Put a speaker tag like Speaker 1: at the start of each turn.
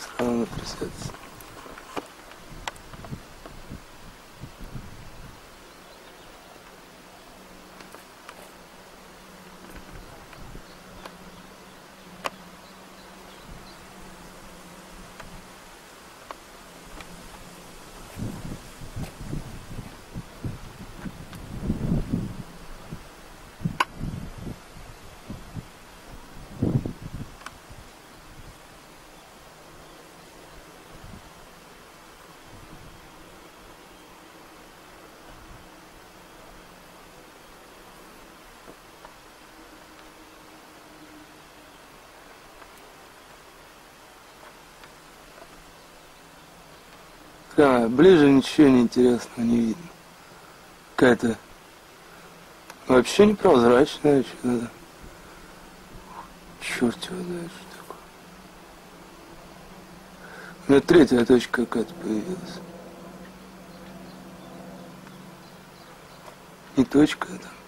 Speaker 1: все равно трясется. Ближе ничего не интересного не видно. Какая-то вообще непрозрачная что-то. Черт его знает, что такое. У меня третья точка какая-то появилась. Не точка, это.